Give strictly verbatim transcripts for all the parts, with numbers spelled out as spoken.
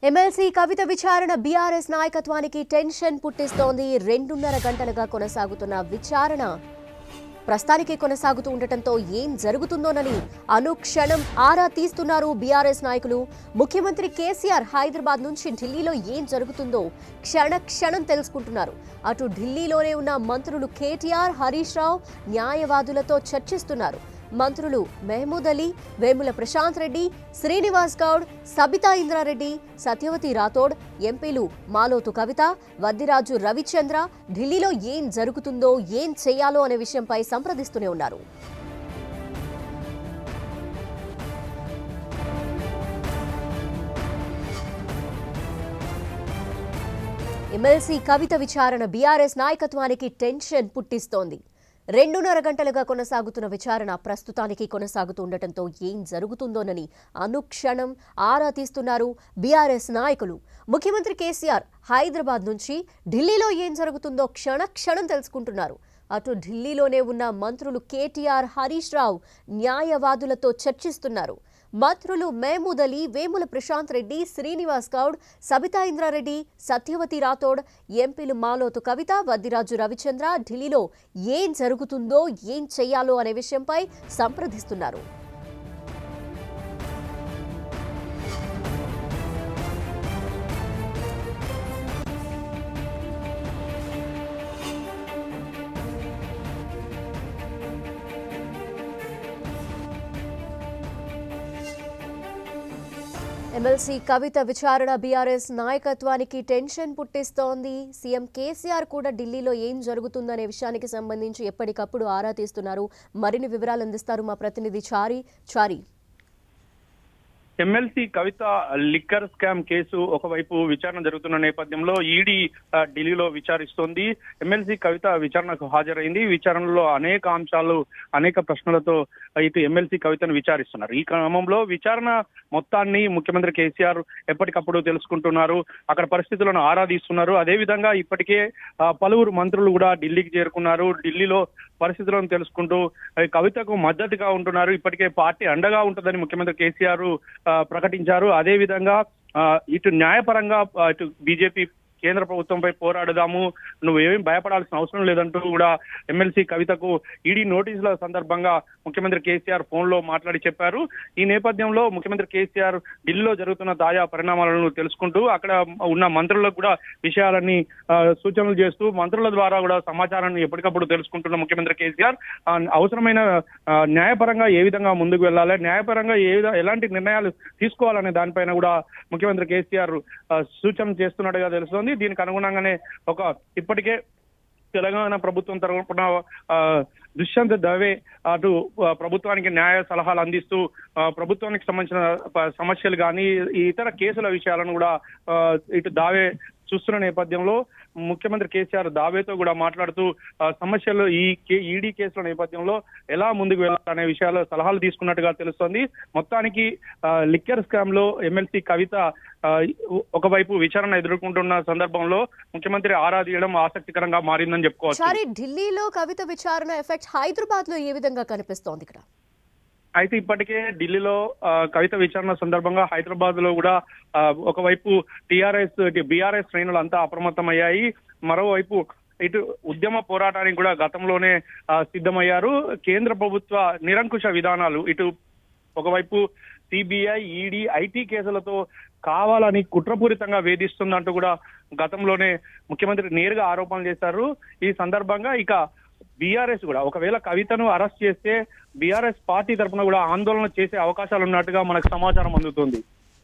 MLC కవిత విచారణ BRS నాయకత్వానికి tension పుట్టిస్తోంది. రెండున్నర గంటలుగా కొనసాగుతున్న విచారణ ప్రస్తుతానికి కొనసాగుతూ ఉండటంతో ఏం జరుగుతుందోనని అనుక్షణం ఆరా తీస్తున్నారు బీఆర్ఎస్ నాయకులు. ముఖ్యమంత్రి కేసీఆర్ హైదరాబాద్ నుంచి ఢిల్లీలో ఏం జరుగుతుందో క్షణ క్షణం తెలుసుకుంటున్నారు. అటు ఢిల్లీలోనే ఉన్న మంత్రులు కేటీఆర్, హరీష్ రావు న్యాయవాదులతో చర్చిస్తున్నారు. మంత్రులు మహమూద్ అలీ, వేముల ప్రశాంత్ రెడ్డి, శ్రీనివాస్ గౌడ్, సబితా ఇంద్రారెడ్డి, సత్యవతి రాథోడ్, ఎంపీలు మాలోతు కవిత, వద్దిరాజు రవిచంద్ర ఢిల్లీలో ఏం జరుగుతుందో ఏం చేయాలో అనే విషయంపై సంప్రదిస్తూనే ఉన్నారు. ఎమ్మెల్సీ కవిత విచారణ బీఆర్ఎస్ నాయకత్వానికి టెన్షన్ పుట్టిస్తోంది. రెండున్నర గంటలుగా కొనసాగుతున్న విచారణ ప్రస్తుతానికి కొనసాగుతూ ఉండటంతో ఏం జరుగుతుందోనని అనుక్షణం ఆరా తీస్తున్నారు బీఆర్ఎస్ నాయకులు. ముఖ్యమంత్రి కేసీఆర్ హైదరాబాద్ నుంచి ఢిల్లీలో ఏం జరుగుతుందో క్షణ క్షణం తెలుసుకుంటున్నారు. అటు ఢిల్లీలోనే ఉన్న మంత్రులు కేటీఆర్, హరీష్ రావు న్యాయవాదులతో చర్చిస్తున్నారు. మంత్రులు మహమూద్ అలీ, వేముల ప్రశాంత్ రెడ్డి, శ్రీనివాస్ గౌడ్, సబితా ఇంద్రారెడ్డి, సత్యవతి రాథోడ్, ఎంపీలు మాలోతు కవిత, వద్దిరాజు రవిచంద్ర ఢిల్లీలో ఏం జరుగుతుందో ఏం చెయ్యాలో అనే విషయంపై సంప్రదిస్తున్నారు. ఎమ్మెల్సీ కవిత విచారణ బీఆర్ఎస్ నాయకత్వానికి టెన్షన్ పుట్టిస్తోంది. సీఎం కేసీఆర్ కూడా ఢిల్లీలో ఏం జరుగుతుందనే విషయానికి సంబంధించి ఎప్పటికప్పుడు ఆరా తీస్తున్నారు. మరిన్ని వివరాలు అందిస్తారు మా ప్రతినిధి Chari. Chari MLC Kavitha liquor scam case ఒకవైపు విచారణ జరుగుతున్న నేపథ్యంలో ఈడీ ఢిల్లీలో విచారిస్తోంది. ఎమ్మెల్సీ కవిత విచారణకు హాజరైంది. విచారణలో అనేక అంశాలు, అనేక ప్రశ్నలతో ఇటు ఎమ్మెల్సీ కవితను విచారిస్తున్నారు. ఈ క్రమంలో విచారణ మొత్తాన్ని ముఖ్యమంత్రి కేసీఆర్ ఎప్పటికప్పుడు తెలుసుకుంటున్నారు. అక్కడ పరిస్థితులను ఆరాధిస్తున్నారు. అదేవిధంగా ఇప్పటికే పలువురు మంత్రులు కూడా ఢిల్లీకి చేరుకున్నారు. ఢిల్లీలో పరిస్థితులను తెలుసుకుంటూ కవితకు మద్దతుగా ఉంటున్నారు. ఇప్పటికే పార్టీ అండగా ఉంటుందని ముఖ్యమంత్రి కేసీఆర్ ప్రకటించారు. అదే విధంగా ఇటు న్యాయపరంగా ఇటు బీజేపీ కేంద్ర ప్రభుత్వంపై పోరాడదాము, నువ్వేమీ భయపడాల్సిన అవసరం లేదంటూ కూడా ఎమ్మెల్సీ కవితకు ఈడీ నోటీసుల సందర్భంగా ముఖ్యమంత్రి కేసీఆర్ ఫోన్ లో మాట్లాడి చెప్పారు. ఈ నేపథ్యంలో ముఖ్యమంత్రి కేసీఆర్ ఢిల్లీలో జరుగుతున్న తాజా పరిణామాలను తెలుసుకుంటూ అక్కడ ఉన్న మంత్రులకు కూడా విషయాలన్నీ సూచనలు చేస్తూ మంత్రుల ద్వారా కూడా సమాచారాన్ని ఎప్పటికప్పుడు తెలుసుకుంటున్న ముఖ్యమంత్రి కేసీఆర్ అవసరమైన న్యాయపరంగా ఏ విధంగా ముందుకు వెళ్ళాలి, న్యాయపరంగా ఏ ఎలాంటి నిర్ణయాలు తీసుకోవాలనే దానిపైన కూడా ముఖ్యమంత్రి కేసీఆర్ సూచన చేస్తున్నట్టుగా తెలుస్తోంది. దీనికి అనుగుణంగానే ఒక ఇప్పటికే తెలంగాణ ప్రభుత్వం తరపున దుష్యంత్ దవే అటు ప్రభుత్వానికి న్యాయ సలహాలు అందిస్తూ ప్రభుత్వానికి సంబంధించిన సమస్యలు కానీ ఇతర కేసుల విషయాలను కూడా ఇటు దావే చూస్తున్న నేపథ్యంలో ముఖ్యమంత్రి కేసీఆర్ దావేతో కూడా మాట్లాడుతూ సమస్యలు ఈ ఈడీ కేసుల నేపథ్యంలో ఎలా ముందుకు వెళ్ళాలనే విషయాలు సలహాలు తీసుకున్నట్టుగా తెలుస్తోంది. మొత్తానికి లిక్కర్ స్కామ్ లో ఎమ్మెల్సీ కవిత ఒకవైపు విచారణ ఎదుర్కొంటున్న సందర్భంలో ముఖ్యమంత్రి ఆరా తీయడం ఆసక్తికరంగా మారిందని చెప్పుకోవచ్చు. ఢిల్లీలో కవిత విచారణ ఎఫెక్ట్ హైదరాబాద్ లో ఏ విధంగా కనిపిస్తోంది ఇక్కడ? అయితే ఇప్పటికే ఢిల్లీలో కవిత విచారణ సందర్భంగా హైదరాబాద్ లో కూడా ఒకవైపు టీఆర్ఎస్ బీఆర్ఎస్ శ్రేణులు అంతా అప్రమత్తమయ్యాయి. మరోవైపు ఇటు ఉద్యమ పోరాటానికి కూడా గతంలోనే సిద్ధమయ్యారు. కేంద్ర ప్రభుత్వ నిరంకుశ విధానాలు ఇటు ఒకవైపు సిబిఐ, ఈడీ, ఐటీ కేసులతో కావాలని కుట్రపూరితంగా వేధిస్తుందంటూ కూడా గతంలోనే ముఖ్యమంత్రి నేరుగా ఆరోపణలు చేశారు. ఈ సందర్భంగా ఇక బీఆర్ఎస్ కూడా ఒకవేళ కవితను అరెస్ట్ చేస్తే బీఆర్ఎస్ పార్టీ తరఫున కూడా ఆందోళన చేసే అవకాశాలు ఉన్నట్టుగా మనకు సమాచారం అందుతుంది.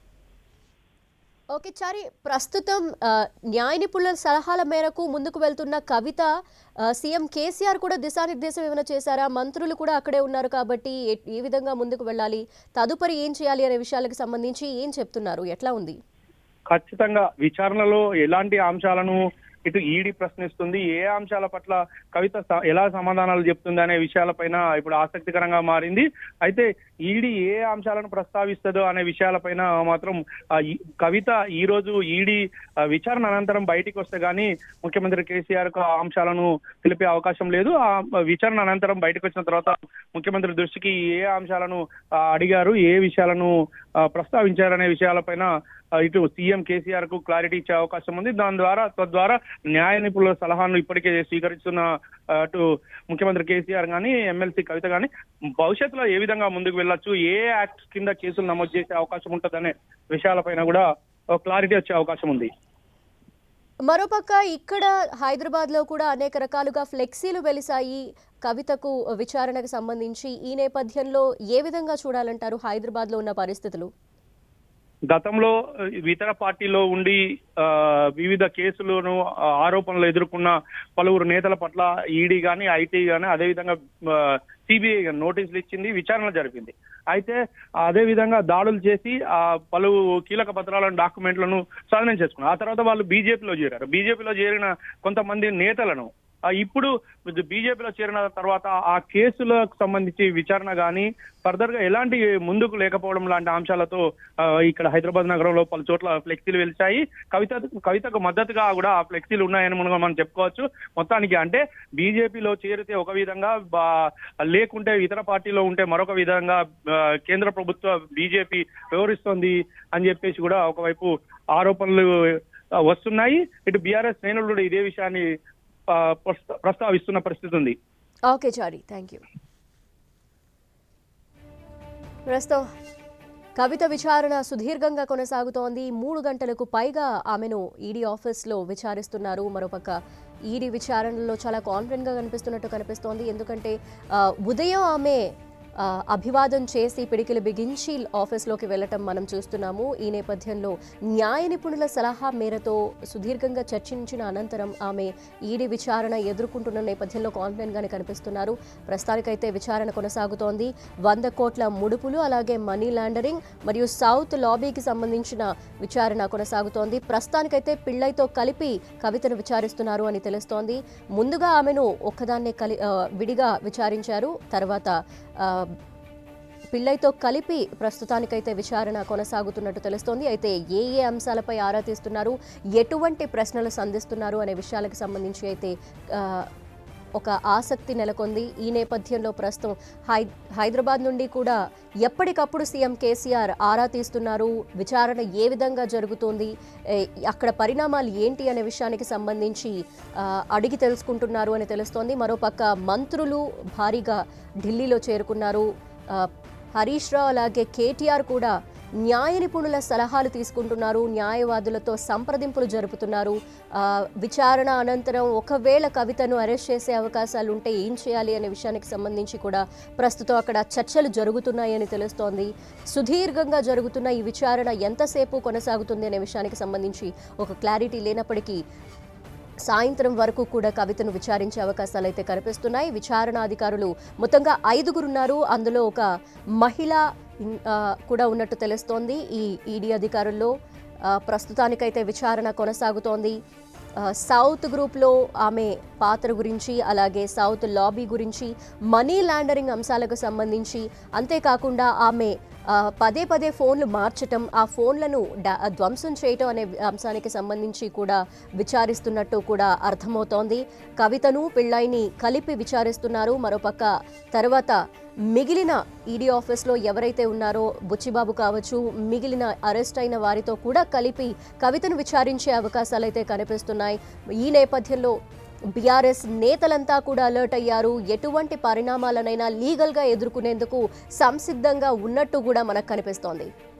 ఓకే చారి, ప్రస్తుతం న్యాయ నిపుణుల సలహాల మేరకు ముందుకు వెళ్తున్న కవిత సీఎం కేసీఆర్ కూడా దిశానిర్దేశం ఏమైనా చేశారా? మంత్రులు కూడా అక్కడే ఉన్నారు కాబట్టి ఏ విధంగా ముందుకు వెళ్ళాలి, తదుపరి ఏం చేయాలి అనే విషయాలకు సంబంధించి ఏం చెప్తున్నారు, ఎట్లా ఉంది? ఖచ్చితంగా విచారణలో ఎలాంటి అంశాలను ఇటు ఈడీ ప్రశ్నిస్తుంది, ఏ అంశాల పట్ల కవిత ఎలా సమాధానాలు చెప్తుంది అనే విషయాలపైన ఇప్పుడు ఆసక్తికరంగా మారింది. అయితే ఈడీ ఏ అంశాలను ప్రస్తావిస్తుందో అనే విషయాలపైన మాత్రం కవిత ఈ రోజు ఈడీ విచారణ అనంతరం బయటికి వస్తే గానీ ముఖ్యమంత్రి కేసీఆర్ కు ఆ అంశాలను తెలిపే అవకాశం లేదు. ఆ విచారణ అనంతరం బయటకు వచ్చిన తర్వాత ముఖ్యమంత్రి దృష్టికి ఏ అంశాలను అడిగారు, ఏ విషయాలను ప్రస్తావించారనే విషయాలపైన ఇటు సీఎం కేసీఆర్ కు క్లారిటీ ఇచ్చే అవకాశం ఉంది. దాని ద్వారా తద్వారా న్యాయ నిపుణుల సలహాను ఇప్పటికే స్వీకరిస్తున్న అటు ముఖ్యమంత్రి కేసీఆర్ గానీ ఎమ్మెల్సీ కవిత గానీ భవిష్యత్తులో ఏ విధంగా ముందుకు వెళ్ళొచ్చు, ఏ యాక్ట్ కింద కేసులు నమోదు చేసే అవకాశం ఉంటుందనే విషయాలపైన కూడా క్లారిటీ వచ్చే అవకాశం ఉంది. మరోపక్క ఇక్కడ హైదరాబాద్ లో కూడా అనేక రకాలుగా ఫ్లెక్సీలు వెలిసాయి కవితకు విచారణకు సంబంధించి. ఈ నేపథ్యంలో ఏ విధంగా చూడాలంటారు హైదరాబాద్ లో ఉన్న పరిస్థితులు? గతంలో ఇతర పార్టీలో ఉండి వివిధ కేసులను ఆరోపణలు ఎదుర్కొన్న పలువురు నేతల పట్ల ఈడీ గానీ ఐటీ గానీ అదేవిధంగా సిబిఐ నోటీసులు ఇచ్చింది, విచారణ జరిపింది. అయితే అదే విధంగా దాడులు చేసి ఆ పలు కీలక పత్రాలను డాక్యుమెంట్లను స్వాధీనం చేసుకున్నారు. ఆ తర్వాత వాళ్ళు బీజేపీలో చేరారు. బీజేపీలో చేరిన కొంతమంది నేతలను ఇప్పుడు బీజేపీలో చేరిన తర్వాత ఆ కేసులకు సంబంధించి విచారణ గానీ ఫర్దర్ గా ఎలాంటి ముందుకు లేకపోవడం లాంటి అంశాలతో ఇక్కడ హైదరాబాద్ నగరంలో పలు చోట్ల ఫ్లెక్సీలు వెలిచాయి. కవిత కవితకు మద్దతుగా కూడా ఆ ఫ్లెక్సీలు ఉన్నాయని మనం చెప్పుకోవచ్చు. మొత్తానికి అంటే బీజేపీలో చేరితే ఒక విధంగా, లేకుంటే ఇతర పార్టీలో ఉంటే మరొక విధంగా కేంద్ర ప్రభుత్వ బీజేపీ వ్యవహరిస్తోంది అని చెప్పేసి కూడా ఒకవైపు ఆరోపణలు వస్తున్నాయి. ఇటు బీఆర్ఎస్ శ్రేణులు కూడా ఇదే విషయాన్ని ప్రస్తావిస్తున్న పరిస్థితి ఉంది. Okay Chari, thank you. ప్రస్తుతం కవిత విచారణ సుదీర్ఘంగా కొనసాగుతోంది. మూడు గంటలకు పైగా ఆమెను ఈడీ ఆఫీస్లో విచారిస్తున్నారు. మరోపక్క ఈడీ విచారణలో చాలా కాన్ఫిడెంట్ గా కనిపిస్తున్నట్టు కనిపిస్తోంది. ఎందుకంటే ఉదయం ఆమె అభివాదం చేసి పిడికిలు బిగించి ఆఫీస్లోకి వెళ్ళటం మనం చూస్తున్నాము. ఈ నేపథ్యంలో న్యాయ నిపుణుల సలహా మేరతో సుదీర్ఘంగా చర్చించిన అనంతరం ఆమె ఈడీ విచారణ ఎదుర్కొంటున్న నేపథ్యంలో కాన్ఫిడెంట్గానే కనిపిస్తున్నారు. ప్రస్తుతానికైతే విచారణ కొనసాగుతోంది. వంద కోట్ల ముడుపులు, అలాగే మనీ లాండరింగ్ మరియు సౌత్ లాబీకి సంబంధించిన విచారణ కొనసాగుతోంది. ప్రస్తుతానికైతే పిళ్ళైతో కలిపి కవితను విచారిస్తున్నారు అని తెలుస్తోంది. ముందుగా ఆమెను ఒక్కదాన్నే కలి విడిగా విచారించారు. తర్వాత పిళ్ళైతో కలిపి ప్రస్తుతానికైతే విచారణ కొనసాగుతున్నట్టు తెలుస్తోంది. అయితే ఏ ఏ అంశాలపై ఆరా తీస్తున్నారు, ఎటువంటి ప్రశ్నలు సంధిస్తున్నారు అనే విషయాలకు సంబంధించి అయితే ఒక ఆసక్తి నెలకొంది. ఈ నేపథ్యంలో ప్రస్తుతం హై హైదరాబాద్ నుండి కూడా ఎప్పటికప్పుడు సీఎం కేసీఆర్ ఆరా తీస్తున్నారు. విచారణ ఏ విధంగా జరుగుతోంది, అక్కడ పరిణామాలు ఏంటి అనే విషయానికి సంబంధించి అడిగి తెలుసుకుంటున్నారు అని తెలుస్తోంది. మరోపక్క మంత్రులు భారీగా ఢిల్లీలో చేరుకున్నారు. హరీష్ రావు అలాగే కేటీఆర్ కూడా న్యాయ నిపుణుల సలహాలు తీసుకుంటున్నారు. న్యాయవాదులతో సంప్రదింపులు జరుపుతున్నారు. విచారణ అనంతరం ఒకవేళ కవితను అరెస్ట్ చేసే అవకాశాలు ఉంటే ఏం చేయాలి అనే విషయానికి సంబంధించి కూడా ప్రస్తుతం అక్కడ చర్చలు జరుగుతున్నాయని తెలుస్తోంది. సుదీర్ఘంగా జరుగుతున్న ఈ విచారణ ఎంతసేపు కొనసాగుతుంది అనే విషయానికి సంబంధించి ఒక క్లారిటీ లేనప్పటికీ సాయంత్రం వరకు కూడా కవితను విచారించే అవకాశాలు అయితే కనిపిస్తున్నాయి. విచారణ అధికారులు మొత్తంగా ఐదుగురున్నారు. అందులో ఒక మహిళ కూడా ఉన్నట్టు తెలుస్తోంది. ఈ ఈడీ అధికారుల్లో ప్రస్తుతానికైతే విచారణ కొనసాగుతోంది. సౌత్ గ్రూప్లో ఆమె పాత్ర గురించి, అలాగే సౌత్ లాబీ గురించి, మనీ లాండరింగ్ అంశాలకు సంబంధించి, అంతేకాకుండా ఆమె పదే పదే ఫోన్లు మార్చటం, ఆ ఫోన్లను ధ్వంసం చేయటం అనే అంశానికి సంబంధించి కూడా విచారిస్తున్నట్టు కూడా అర్థమవుతోంది. కవితను పిళ్ళైని కలిపి విచారిస్తున్నారు. మరోపక్క తర్వాత మిగిలిన ఈడీ ఆఫీస్లో ఎవరైతే ఉన్నారో బుచ్చిబాబు కావచ్చు, మిగిలిన అరెస్ట్ అయిన వారితో కూడా కలిపి కవితను విచారించే అవకాశాలు అయితే కనిపిస్తున్నాయి. ఈ నేపథ్యంలో బీఆర్ఎస్ నేతలంతా కూడా అలర్ట్ అయ్యారు. ఎటువంటి పరిణామాలనైనా లీగల్గా ఎదుర్కొనేందుకు సంసిద్ధంగా ఉన్నట్టు కూడా మనకు కనిపిస్తోంది.